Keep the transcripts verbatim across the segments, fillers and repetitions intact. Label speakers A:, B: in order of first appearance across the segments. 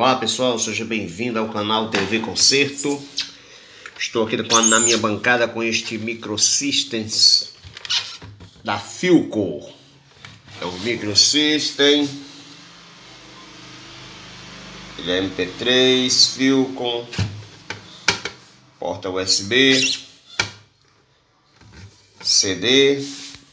A: Olá pessoal, seja bem-vindo ao canal T V Concerto. Estou aqui com a, na minha bancada com este Microsystems da Philco. É o Microsystem, ele é M P três, Philco, porta U S B, C D.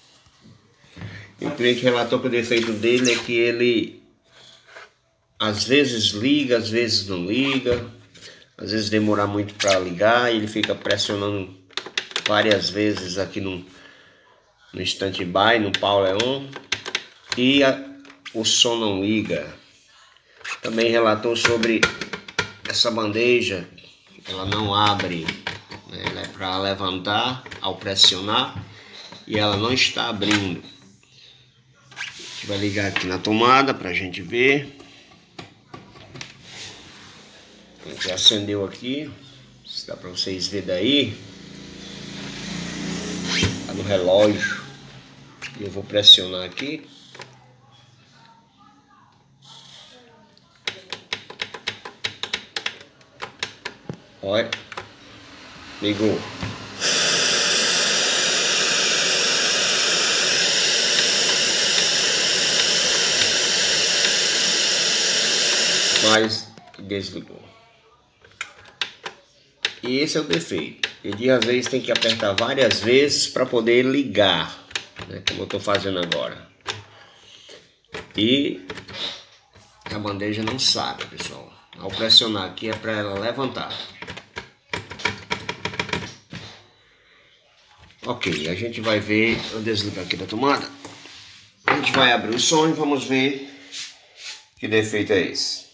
A: E o cliente relatou que o defeito dele é que ele às vezes liga, às vezes não liga, às vezes demora muito para ligar, e ele fica pressionando várias vezes aqui no, no stand-by, no power on, e a, o som não liga. Também relatou sobre essa bandeja, ela não abre, né? Ela é para levantar ao pressionar e ela não está abrindo. A gente vai ligar aqui na tomada para a gente ver. A gente acendeu aqui, se dá para vocês verem daí, tá no relógio. E eu vou pressionar aqui. Olha, ligou. Mas desligou. E esse é o defeito. Ele às vezes tem que apertar várias vezes para poder ligar, né, como eu estou fazendo agora. E a bandeja não sabe, pessoal. Ao pressionar aqui é para ela levantar. Ok, a gente vai ver. Eu desligo aqui da tomada. A gente vai abrir o som e vamos ver que defeito é esse.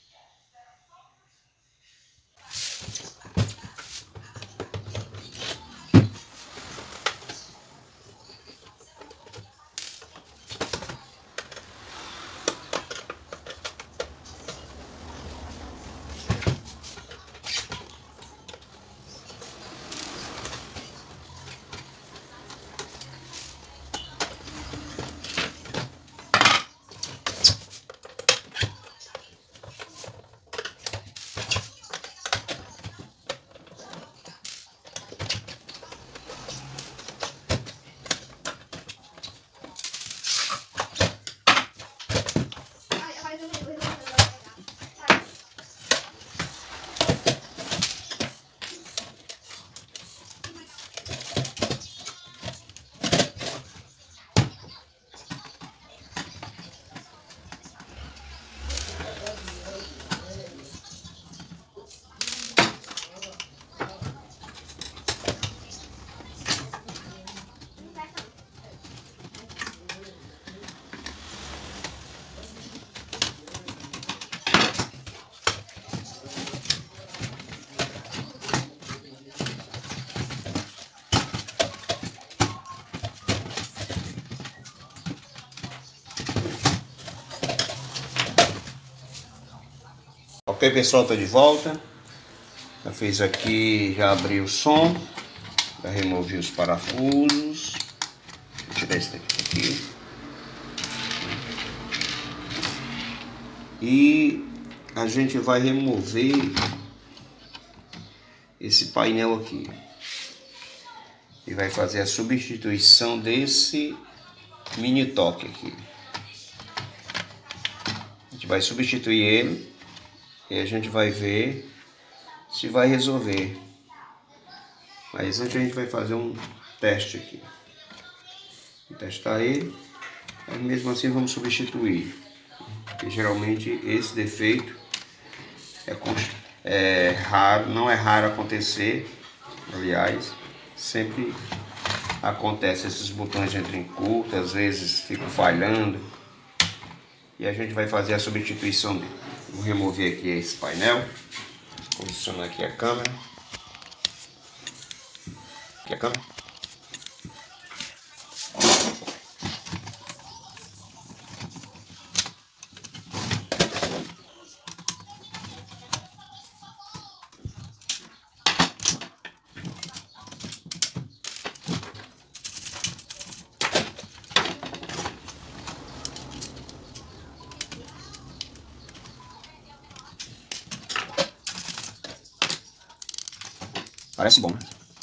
A: Ok pessoal, estou de volta. Já fiz aqui, já abri o som, já removi os parafusos. Vou tirar esse daqui. E a gente vai remover esse painel aqui. E vai fazer a substituição desse mini toque aqui. A gente vai substituir ele. E a gente vai ver se vai resolver. Mas antes a gente vai fazer um teste aqui. Vou testar ele. Mas mesmo assim vamos substituir. Porque geralmente esse defeito é, é raro, não é raro acontecer. Aliás, sempre acontece, esses botões entram em curto, às vezes ficam falhando. E a gente vai fazer a substituição dele. Vou remover aqui esse painel. Posicionar aqui a câmera. Aqui a câmera. Parece bom, né?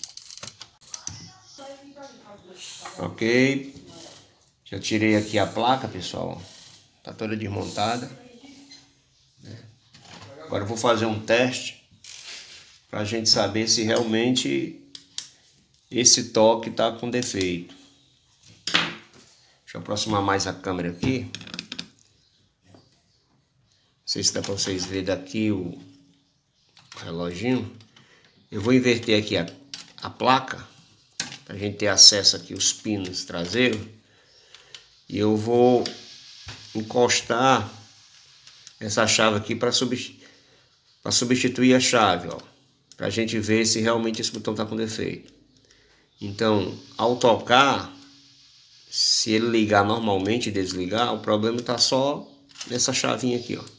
A: Ok. Já tirei aqui a placa, pessoal. Tá toda desmontada. Agora eu vou fazer um teste para a gente saber se realmente esse toque tá com defeito. Deixa eu aproximar mais a câmera aqui. Não sei se dá para vocês verem daqui o reloginho. Eu vou inverter aqui a, a placa para a gente ter acesso aqui aos pinos traseiros. E eu vou encostar essa chave aqui para substituir, para substituir a chave, ó, para a gente ver se realmente esse botão está com defeito. Então, ao tocar, se ele ligar normalmente e desligar, o problema está só nessa chavinha aqui, ó.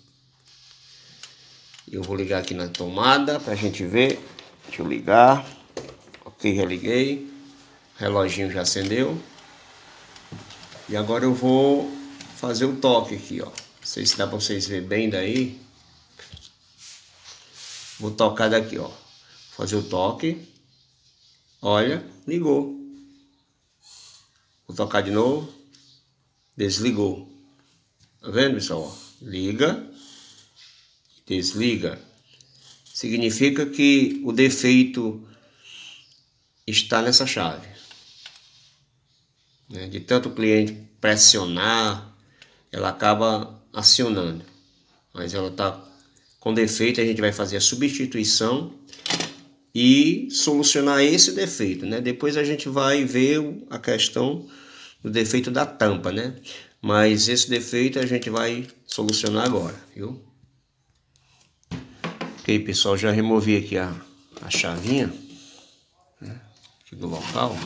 A: Eu vou ligar aqui na tomada para a gente ver. Deixa eu ligar. Ok, já liguei. O reloginho já acendeu. E agora eu vou fazer o toque aqui, ó. Não sei se dá para vocês verem bem daí. Vou tocar daqui, ó. Fazer o toque. Olha, ligou. Vou tocar de novo. Desligou. Tá vendo, pessoal? Liga. Desliga. Significa que o defeito está nessa chave. De tanto o cliente pressionar, ela acaba acionando. Mas ela está com defeito, a gente vai fazer a substituição e solucionar esse defeito, né? Depois a gente vai ver a questão do defeito da tampa, né? Mas esse defeito a gente vai solucionar agora, viu? Ok, pessoal, já removi aqui a, a chavinha, né, aqui do local.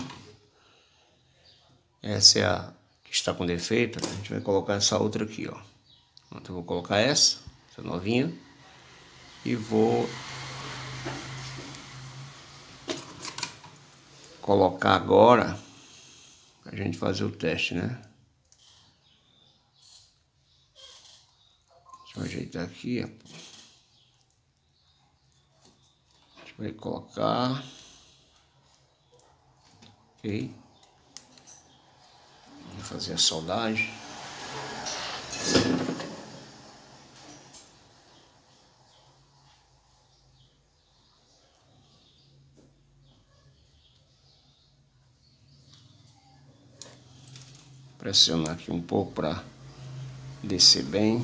A: Essa é a que está com defeito. A gente vai colocar essa outra aqui, ó. Então eu vou colocar essa, essa novinha, e vou colocar agora pra gente fazer o teste, né? Deixa eu ajeitar aqui, ó. A gente vai colocar. Ok. Vou fazer a soldagem. Pressionar aqui um pouco para descer bem.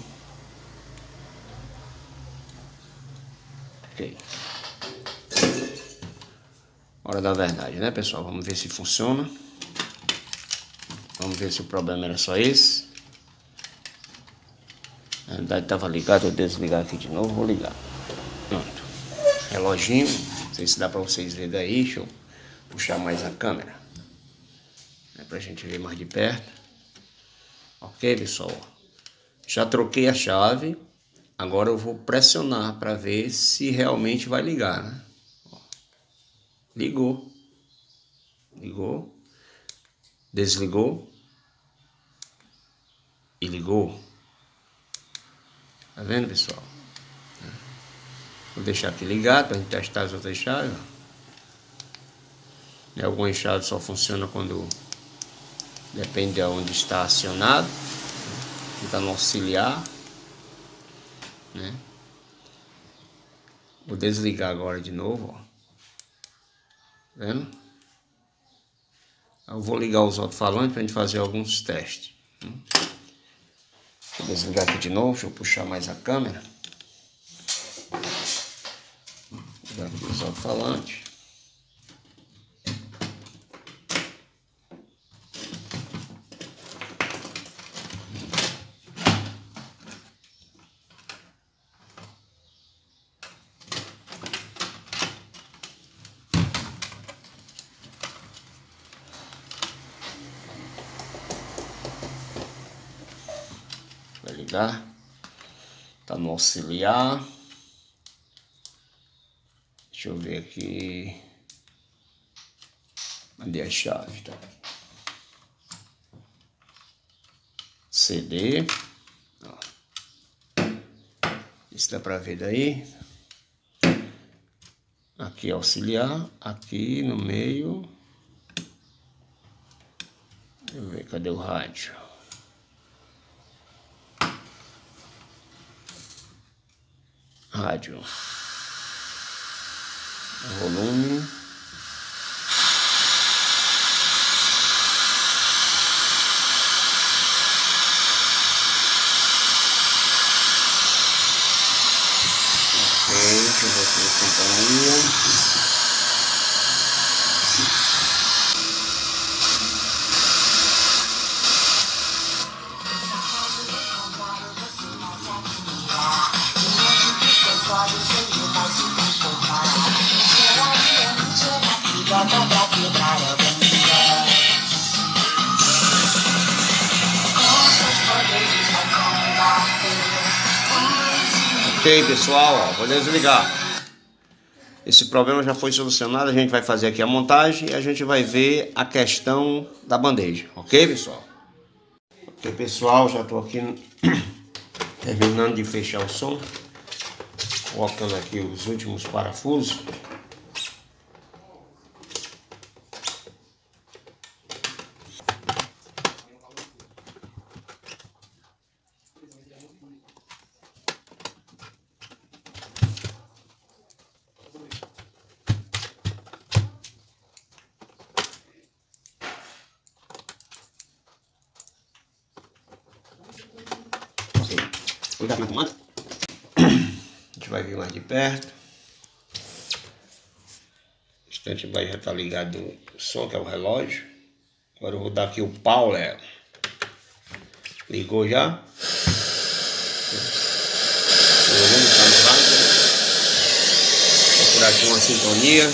A: Ok. Hora da verdade, né, pessoal? Vamos ver se funciona. Vamos ver se o problema era só esse. Na verdade estava ligado, vou desligar aqui de novo, vou ligar. Pronto. Reloginho, não sei se dá para vocês verem daí, deixa eu puxar mais a câmera, né, para a gente ver mais de perto. Ok, pessoal? Já troquei a chave, agora eu vou pressionar para ver se realmente vai ligar, né? Ó, ligou. Ligou. Desligou. E ligou. Tá vendo, pessoal? Vou deixar aqui ligado para a gente testar as outras chaves. E algumas chaves só funcionam quando depende de onde está acionado. Fica no auxiliar, né? Vou desligar agora de novo, ó. Tá vendo? Eu vou ligar os alto-falantes para a gente fazer alguns testes. Vou desligar aqui de novo, deixa eu puxar mais a câmera. Ligar aqui os alto-falantes. Vai ligar. Tá no auxiliar. Deixa eu ver aqui. Cadê a chave? Tá? C D. Ó. Isso dá pra ver daí. A Aqui auxiliar, aqui no meio. Deixa eu ver, cadê o rádio? Rádio. Volume. Ok, deixa eu ver aqui a sintonia. Ok, pessoal, ó, vou desligar. Esse problema já foi solucionado. A gente vai fazer aqui a montagem e a gente vai ver a questão da bandeja. Ok, pessoal? Ok, pessoal, já estou aqui terminando de fechar o som, colocando aqui os últimos parafusos. Cuidado na tomada. A gente vai vir mais de perto. O instante vai já estar ligado o som, que é o relógio. Agora eu vou dar aqui o power. Ligou já. O volume está no rádio. Vou procurar aqui uma sintonia.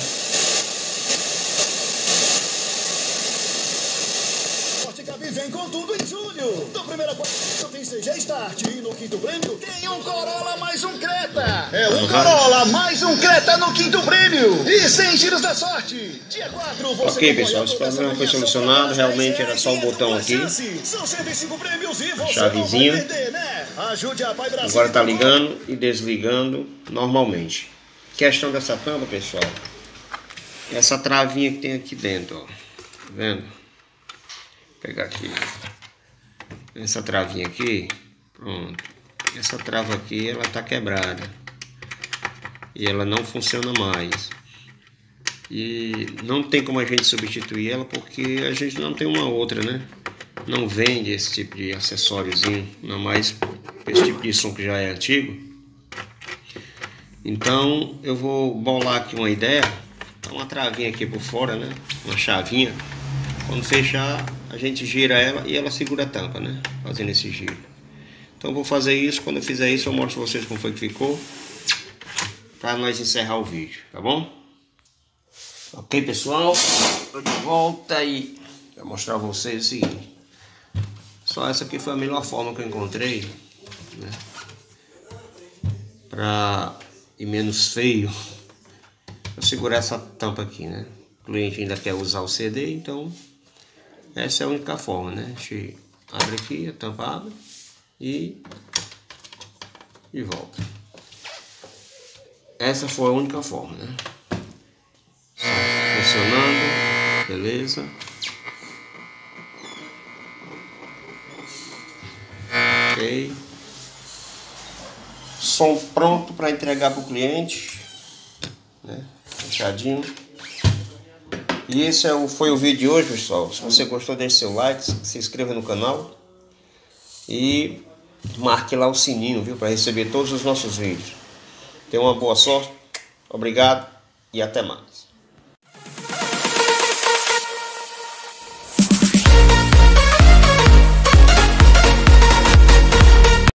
B: Vem com tudo em julho. Do primeiro quarto tem C G Start e no quinto prêmio tem um Corolla mais um Creta. É um uhum. Corolla mais um Creta no quinto prêmio e cem giros da sorte. Dia quatro você.
A: Ok, pessoal, esse problema foi solucionado. Realmente era só o botão aqui.
B: São cento e cinco prêmios e você
A: chavezinha.
B: Não vai perder, né? Ajude a Pai Brasil.
A: Agora tá ligando e desligando normalmente. Questão dessa tampa, pessoal. Essa travinha que tem aqui dentro, ó. Tá vendo? Vou pegar aqui essa travinha aqui, pronto. Essa trava aqui ela tá quebrada e ela não funciona mais, e não tem como a gente substituir ela porque a gente não tem uma outra, né? Não vende esse tipo de acessóriozinho, não mais esse tipo de som que já é antigo. Então eu vou bolar aqui uma ideia, tá uma travinha aqui por fora, né? Uma chavinha. Quando fechar, a gente gira ela e ela segura a tampa, né? Fazendo esse giro. Então eu vou fazer isso. Quando eu fizer isso, eu mostro pra vocês como foi que ficou, para nós encerrar o vídeo, tá bom? Ok, pessoal, tô de volta e vou mostrar pra vocês o seguinte. Só essa aqui foi a melhor forma que eu encontrei, né? Pra ir menos feio, eu segurar essa tampa aqui, né? O cliente ainda quer usar o C D, então essa é a única forma, né? A gente abre aqui, a tampa abre e, e volta. Essa foi a única forma, né? Funcionando, beleza. Ok. Som pronto para entregar para o cliente, né? Fechadinho. E esse é o, foi o vídeo de hoje, pessoal. Se você gostou, deixe seu like, se inscreva no canal e marque lá o sininho, viu, para receber todos os nossos vídeos. Tenha uma boa sorte, obrigado e até mais.